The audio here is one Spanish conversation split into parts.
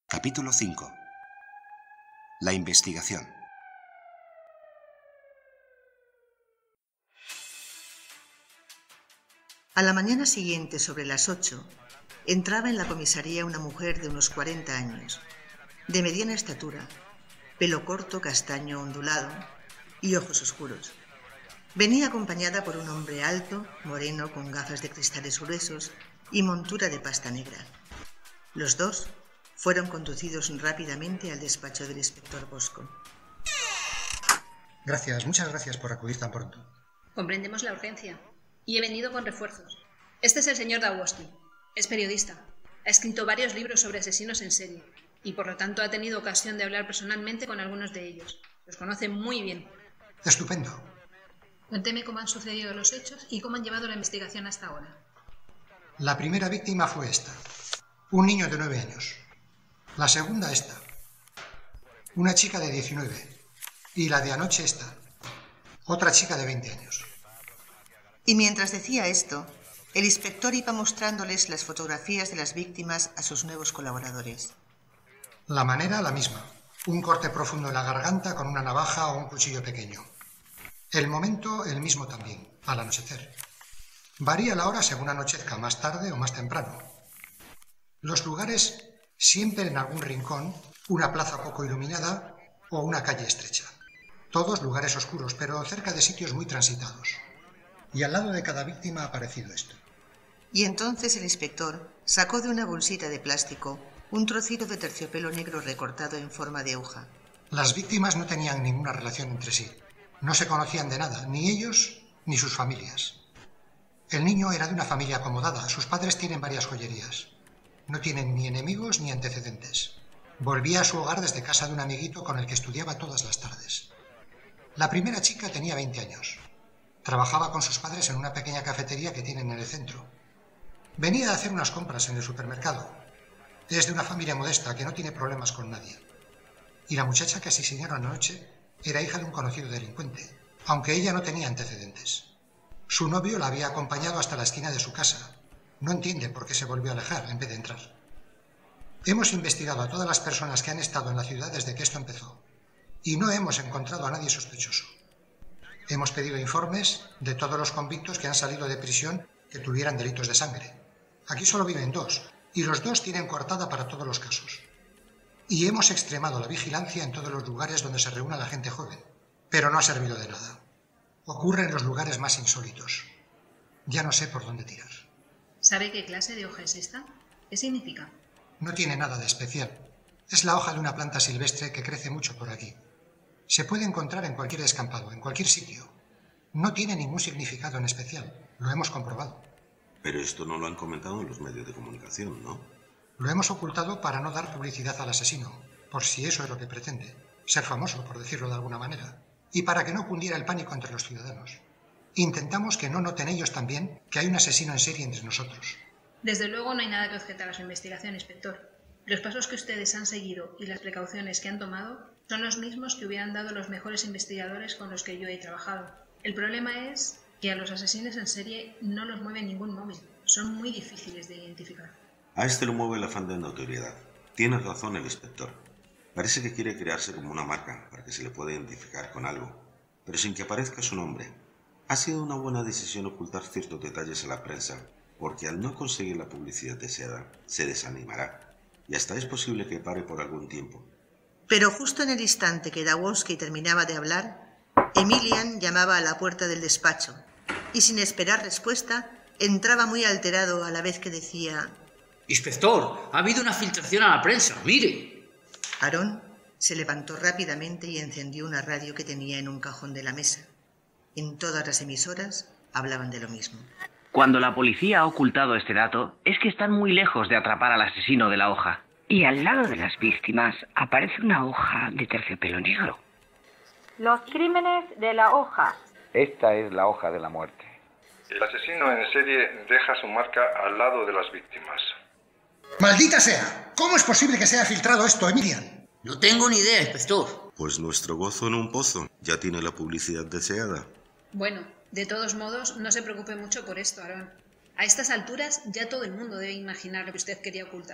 Capítulo 5. La investigación. A la mañana siguiente, sobre las 8, entraba en la comisaría una mujer de unos 40 años, de mediana estatura, pelo corto, castaño ondulado y ojos oscuros. Venía acompañada por un hombre alto, moreno, con gafas de cristales gruesos y montura de pasta negra. Los dos fueron conducidos rápidamente al despacho del inspector Bosco. Gracias, muchas gracias por acudir tan pronto. Comprendemos la urgencia y he venido con refuerzos. Este es el señor Dawoski. Es periodista. Ha escrito varios libros sobre asesinos en serie y por lo tanto ha tenido ocasión de hablar personalmente con algunos de ellos. Los conoce muy bien. Estupendo. Cuénteme cómo han sucedido los hechos y cómo han llevado la investigación hasta ahora. La primera víctima fue esta, un niño de 9 años. La segunda esta, una chica de 19. Y la de anoche esta, otra chica de 20 años. Y mientras decía esto, el inspector iba mostrándoles las fotografías de las víctimas a sus nuevos colaboradores. La manera la misma, un corte profundo en la garganta con una navaja o un cuchillo pequeño. El momento el mismo también, al anochecer. Varía la hora según anochezca, más tarde o más temprano. Los lugares siempre en algún rincón, una plaza poco iluminada o una calle estrecha. Todos lugares oscuros, pero cerca de sitios muy transitados. Y al lado de cada víctima ha aparecido esto. Y entonces el inspector sacó de una bolsita de plástico un trocito de terciopelo negro recortado en forma de hoja. Las víctimas no tenían ninguna relación entre sí. No se conocían de nada, ni ellos ni sus familias. El niño era de una familia acomodada. Sus padres tienen varias joyerías. No tienen ni enemigos ni antecedentes. Volvía a su hogar desde casa de un amiguito con el que estudiaba todas las tardes. La primera chica tenía 20 años. Trabajaba con sus padres en una pequeña cafetería que tienen en el centro. Venía a hacer unas compras en el supermercado. Es de una familia modesta que no tiene problemas con nadie. Y la muchacha que asesinaron anoche era hija de un conocido delincuente, aunque ella no tenía antecedentes. Su novio la había acompañado hasta la esquina de su casa. No entiende por qué se volvió a alejar en vez de entrar. Hemos investigado a todas las personas que han estado en la ciudad desde que esto empezó y no hemos encontrado a nadie sospechoso. Hemos pedido informes de todos los convictos que han salido de prisión que tuvieran delitos de sangre. Aquí solo viven 2 y los 2 tienen coartada para todos los casos. Y hemos extremado la vigilancia en todos los lugares donde se reúne la gente joven, pero no ha servido de nada. Ocurre en los lugares más insólitos. Ya no sé por dónde tirar. ¿Sabe qué clase de hoja es esta? ¿Qué significa? No tiene nada de especial. Es la hoja de una planta silvestre que crece mucho por aquí. Se puede encontrar en cualquier descampado, en cualquier sitio. No tiene ningún significado en especial. Lo hemos comprobado. Pero esto no lo han comentado en los medios de comunicación, ¿no? Lo hemos ocultado para no dar publicidad al asesino, por si eso es lo que pretende. Ser famoso, por decirlo de alguna manera. Y para que no cundiera el pánico entre los ciudadanos. Intentamos que no noten ellos también que hay un asesino en serie entre nosotros. Desde luego no hay nada que objetar a su investigación, inspector. Los pasos que ustedes han seguido y las precauciones que han tomado son los mismos que hubieran dado los mejores investigadores con los que yo he trabajado. El problema es que a los asesinos en serie no los mueve ningún móvil. Son muy difíciles de identificar. A este lo mueve el afán de notoriedad. Tiene razón el inspector. Parece que quiere crearse como una marca para que se le pueda identificar con algo, pero sin que aparezca su nombre. Ha sido una buena decisión ocultar ciertos detalles a la prensa, porque al no conseguir la publicidad deseada, se desanimará. Y hasta es posible que pare por algún tiempo. Pero justo en el instante que Dawoski terminaba de hablar, Emilian llamaba a la puerta del despacho y sin esperar respuesta entraba muy alterado a la vez que decía: «Inspector, ha habido una filtración a la prensa, mire». Aarón se levantó rápidamente y encendió una radio que tenía en un cajón de la mesa. En todas las emisoras hablaban de lo mismo. Cuando la policía ha ocultado este dato, es que están muy lejos de atrapar al asesino de la hoja. Y al lado de las víctimas aparece una hoja de terciopelo negro. Los crímenes de la hoja. Esta es la hoja de la muerte. El asesino en serie deja su marca al lado de las víctimas. ¡Maldita sea! ¿Cómo es posible que se haya filtrado esto, Emilian? No tengo ni idea, inspector. Pues nuestro gozo en un pozo ya tiene la publicidad deseada. Bueno, de todos modos, no se preocupe mucho por esto, Aarón. A estas alturas ya todo el mundo debe imaginar lo que usted quería ocultar.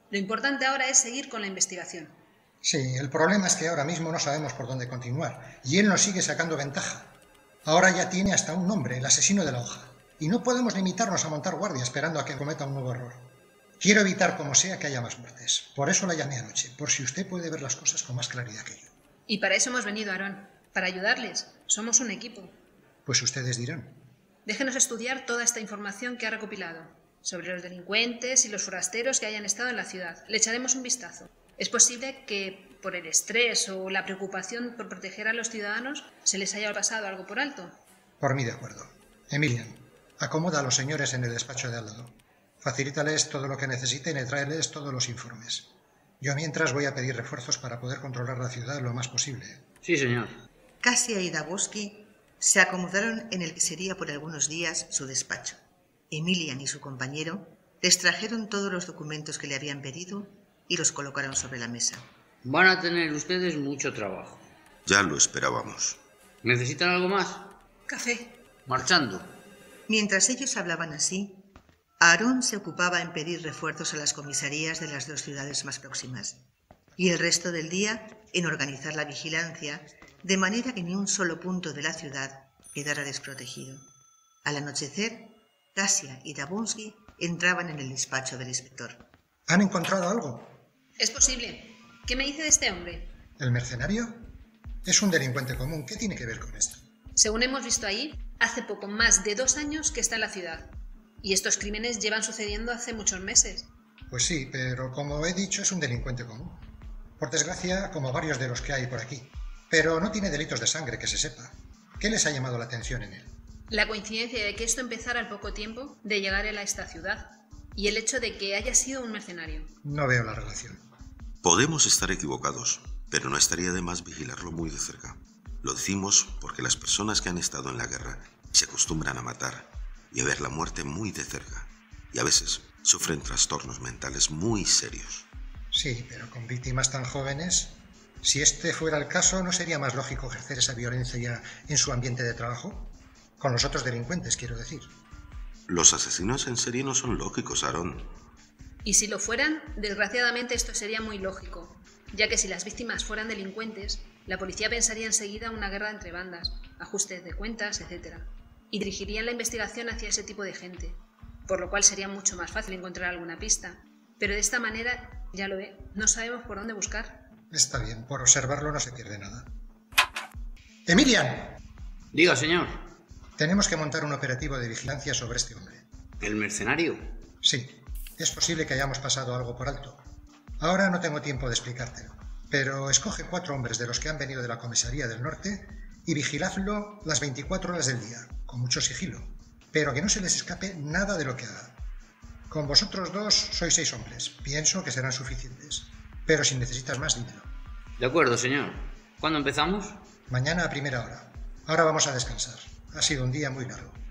Lo importante ahora es seguir con la investigación. Sí, el problema es que ahora mismo no sabemos por dónde continuar, y él nos sigue sacando ventaja. Ahora ya tiene hasta un nombre, el asesino de la hoja, y no podemos limitarnos a montar guardia esperando a que cometa un nuevo error. Quiero evitar como sea que haya más muertes. Por eso la llamé anoche, por si usted puede ver las cosas con más claridad que yo. Y para eso hemos venido, Aarón, para ayudarles. Somos un equipo. Pues ustedes dirán. Déjenos estudiar toda esta información que ha recopilado sobre los delincuentes y los forasteros que hayan estado en la ciudad. Le echaremos un vistazo. Es posible que por el estrés o la preocupación por proteger a los ciudadanos se les haya pasado algo por alto. Por mí de acuerdo. Emilian, acomoda a los señores en el despacho de al lado. Facilítales todo lo que necesiten y tráeles todos los informes. Yo mientras voy a pedir refuerzos para poder controlar la ciudad lo más posible. Sí, señor. Kasia y Daboski se acomodaron en el que sería por algunos días su despacho. Emilian y su compañero les trajeron todos los documentos que le habían pedido y los colocaron sobre la mesa. Van a tener ustedes mucho trabajo. Ya lo esperábamos. ¿Necesitan algo más? Café. Marchando. Mientras ellos hablaban así, Aarón se ocupaba en pedir refuerzos a las comisarías de las 2 ciudades más próximas y el resto del día en organizar la vigilancia de manera que ni un solo punto de la ciudad quedara desprotegido. Al anochecer, Kasia y Daboski entraban en el despacho del inspector. ¿Han encontrado algo? Es posible. ¿Qué me dice de este hombre? ¿El mercenario? Es un delincuente común. ¿Qué tiene que ver con esto? Según hemos visto ahí, hace poco más de 2 años que está en la ciudad. Y estos crímenes llevan sucediendo hace muchos meses. Pues sí, pero como he dicho, es un delincuente común. Por desgracia, como varios de los que hay por aquí. Pero no tiene delitos de sangre, que se sepa. ¿Qué les ha llamado la atención en él? La coincidencia de que esto empezara al poco tiempo de llegar él a esta ciudad. Y el hecho de que haya sido un mercenario. No veo la relación. Podemos estar equivocados, pero no estaría de más vigilarlo muy de cerca. Lo decimos porque las personas que han estado en la guerra se acostumbran a matar y a ver la muerte muy de cerca. Y a veces sufren trastornos mentales muy serios. Sí, pero con víctimas tan jóvenes, si este fuera el caso, ¿no sería más lógico ejercer esa violencia en su ambiente de trabajo? Con los otros delincuentes, quiero decir. Los asesinos en serie no son lógicos, Aarón. Y si lo fueran, desgraciadamente esto sería muy lógico, ya que si las víctimas fueran delincuentes, la policía pensaría enseguida una guerra entre bandas, ajustes de cuentas, etc. Y dirigirían la investigación hacia ese tipo de gente, por lo cual sería mucho más fácil encontrar alguna pista. Pero de esta manera, ya lo ve, no sabemos por dónde buscar. Está bien, por observarlo no se pierde nada. ¡Emilian! Diga, señor. Tenemos que montar un operativo de vigilancia sobre este hombre. ¿El mercenario? Sí, es posible que hayamos pasado algo por alto. Ahora no tengo tiempo de explicártelo, pero escoge 4 hombres de los que han venido de la comisaría del norte y vigiladlo las 24 horas del día, con mucho sigilo, pero que no se les escape nada de lo que haga. Con vosotros 2 sois 6 hombres, pienso que serán suficientes, pero si necesitas más, dímelo. De acuerdo, señor. ¿Cuándo empezamos? Mañana a primera hora. Ahora vamos a descansar. Ha sido un día muy largo.